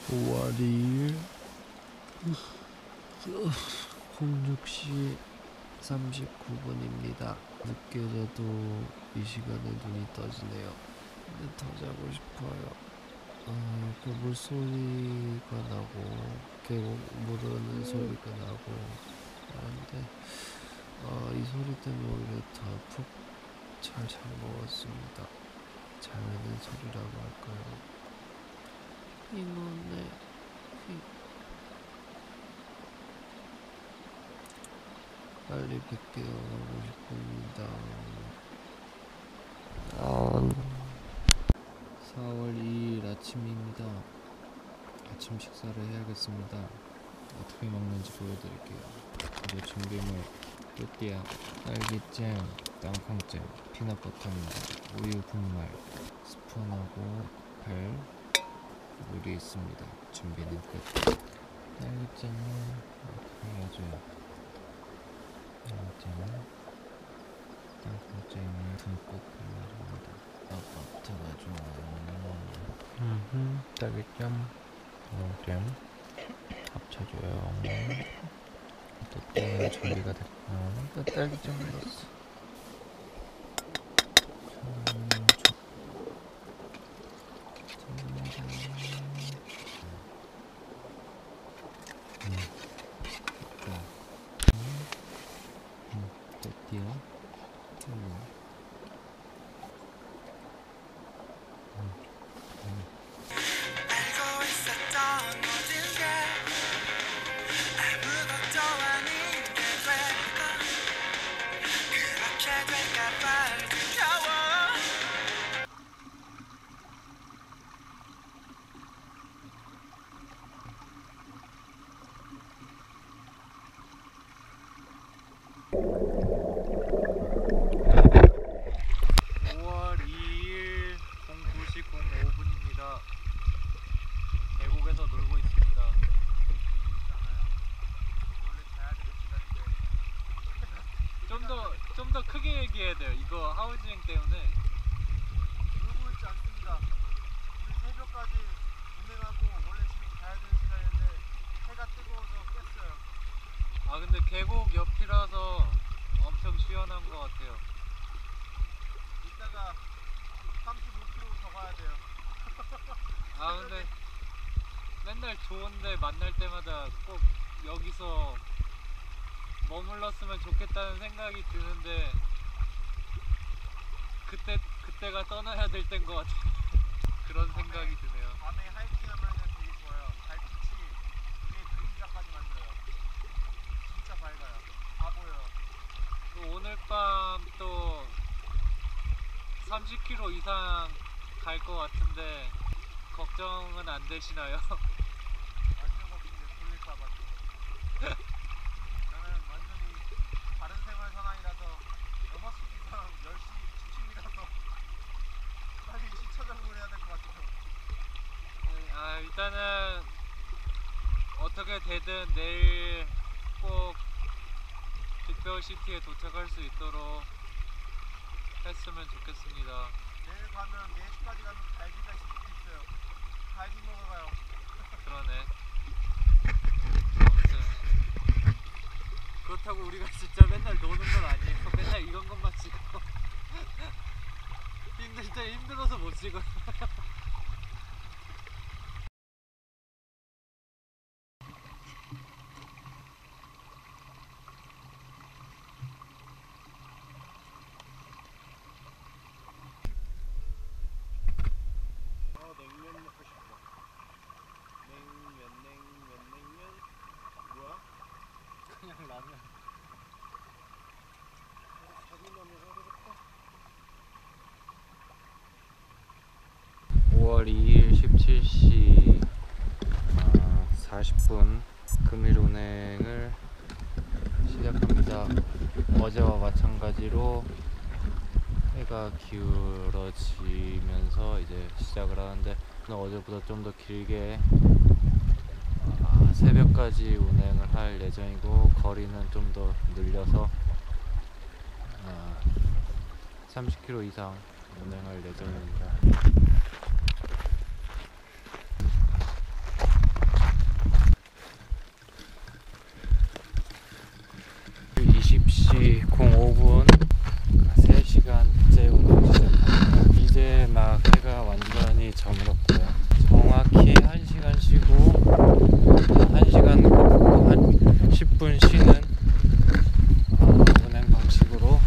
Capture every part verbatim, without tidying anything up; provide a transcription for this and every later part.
오월 이일 홍육 시 삼십구 분입니다. 늦게 자도 이 시간에 눈이 떠지네요. 근데 더 자고 싶어요. 아, 그 물소리가 나고 계곡 물르는 소리가 나고 하는데 아, 이 소리 때문에 오히려 더 푹 잘 잔 것 같습니다. 자는 소리라고 할까요? 이놈의 빨리 뵙게 하고 싶습니다. 아, 사월 이일 아침입니다. 아침 식사를 해야겠습니다. 어떻게 먹는지 보여드릴게요. 먼저 준비물: 또띠아, 딸기잼, 땅콩잼, 피넛버터입니다. 우유 분말, 스푼하고 발, 물이 있습니다. 준비는 끝. 딸기잼은 이렇게 해야죠. 딸기잼은 땅콩잼에 듬뿍 발라줍니다. 버터가 좋아요. 음, 딸기잼, 땅콩잼 합쳐줘요. 또띠아는 준비가 됐고, 또 딸기잼 넣었어. 또띠아, 음. 오월 이일 구 시 오 분입니다. 계곡에서 놀고 있습니다. 원래 자야 되는 시간인데 좀 더 좀 더 크게 얘기해야 돼요. 이거 하우징 때문에 놀고 있지 않습니다. 우리 새벽까지 운행하고 원래 지금 자야 되는 시간인데 해가 뜨거워서 깼어요. 아 근데 계곡 옆이라서 엄청 시원한 것 같아요. 이따가 삼십오 킬로미터 더 가야 돼요. 아 근데 맨날 좋은데 만날 때마다 꼭 여기서 머물렀으면 좋겠다는 생각이 드는데 그때 그때가 떠나야 될 때인 것 같아요. 그런 밤에, 생각이 드네요. 밤에 하이킹하면 되게 좋아요. 달빛이 위에 그림자까지 만져요. 진짜 밝아요. 다 보여요. 또 오늘 밤 또 삼십 킬로미터 이상 갈 것 같은데 걱정은 안 되시나요? 완전 걱정돼. 돌릴까봐 또. 저는 완전히 다른 생활 상황이라서 여섯 시 기상 열 시 취침이라서 빨리 시처장을 해야 될 것 같아요. 아 일단은 어떻게 되든 내일 꼭 빅베어시티에 도착할 수 있도록 했으면 좋겠습니다. 내일 가면 네 시까지 가면 갈비가 있을 수도 있어요. 갈비 먹으러 가요. 그러네. 아무튼 그렇다고 우리가 진짜 맨날 노는 건 아니에요. 맨날 이런 것만 찍고 힘들 때 힘들어서 못 찍어요. 어, 냉면 먹고 싶어. 냉면, 냉면, 냉면. 뭐야? 그냥 라면. 자기만에 사드릴까? 오월 이일 십칠 시 사십 분 금일 운행을 시작합니다. 어제와 마찬가지로 해가 기울어지면서 이제 시작을 하는데 어제보다 좀 더 길게 아, 새벽까지 운행을 할 예정이고 거리는 좀 더 늘려서 아, 삼십 킬로미터 이상 운행할 예정입니다. 저물었고요. 정확히 한 시간 쉬고 한 시간 걷고 한 십 분 쉬는 어, 운행 방식으로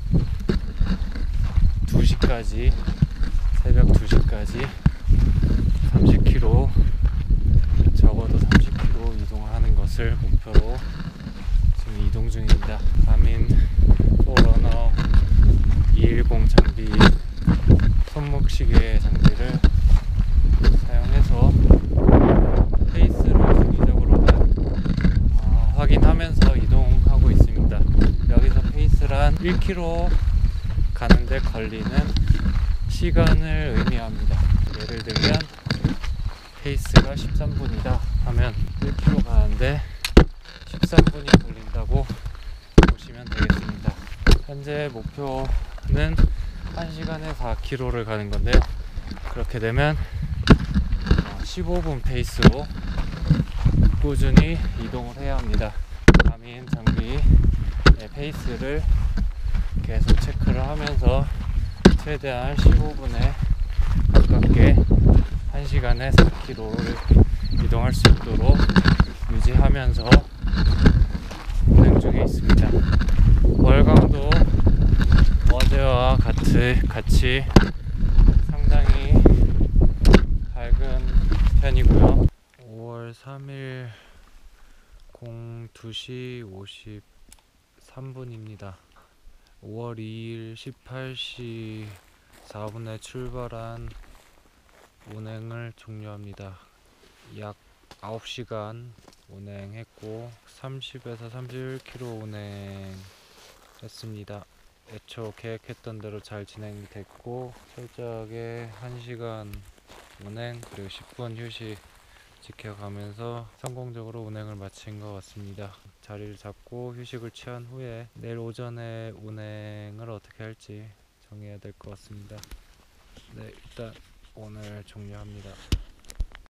두 시까지 새벽 두 시까지 삼십 킬로미터 적어도 삼십 킬로미터 이동하는 것을 목표로 지금 이동 중입니다. 가민 포러너 이백십 장비 손목시계 장비를 사용해서 페이스를 주기적으로 어, 확인하면서 이동하고 있습니다. 여기서 페이스란 일 킬로미터 가는데 걸리는 시간을 의미합니다. 예를 들면 페이스가 십삼 분이다 하면 일 킬로미터 가는데 십삼 분이 걸린다고 보시면 되겠습니다. 현재 목표는 한 시간에 사 킬로미터를 가는 건데요. 그렇게 되면 십오 분 페이스로 꾸준히 이동을 해야 합니다. 가민 장비의 페이스를 계속 체크를 하면서 최대한 십오 분에 가깝게 한 시간에 사 킬로미터를 이동할 수 있도록 유지하면서 운행 중에 있습니다. 월광도 어제와 같이, 같이 상당히 밝은 편이고요. 오월 삼일 두 시 오십삼 분입니다. 오월 이일 십팔 시 사 분에 출발한 운행을 종료합니다. 약 아홉 시간 운행했고 삼십에서 삼십일 킬로미터 운행했습니다. 애초 계획했던 대로 잘 진행됐고 철저하게 한 시간 운행 그리고 십 분 휴식 지켜가면서 성공적으로 운행을 마친 것 같습니다. 자리를 잡고 휴식을 취한 후에 내일 오전에 운행을 어떻게 할지 정해야 될 것 같습니다. 네, 일단 오늘 종료합니다.